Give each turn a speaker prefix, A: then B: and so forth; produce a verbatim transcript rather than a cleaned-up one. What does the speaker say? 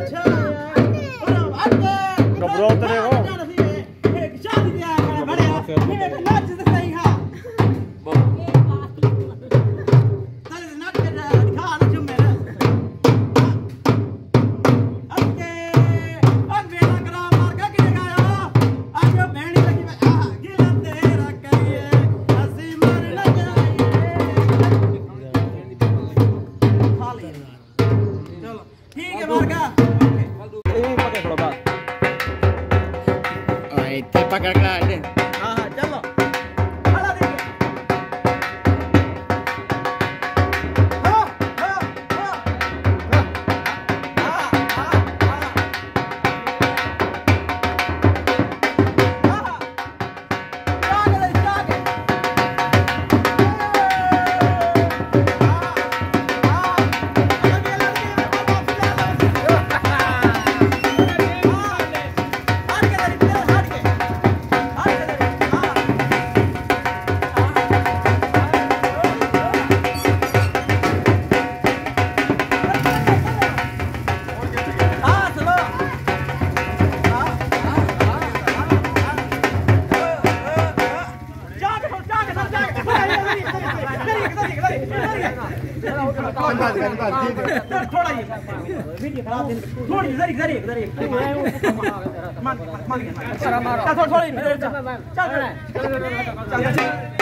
A: घबराओ तेरे को
B: पकड़ कर आए
A: हाँ हाँ चलो थोड़ा ये वीडियो खराब है थोड़ी जरी जरी जरी मान मान चल थोड़ा थोड़ा चल चल चल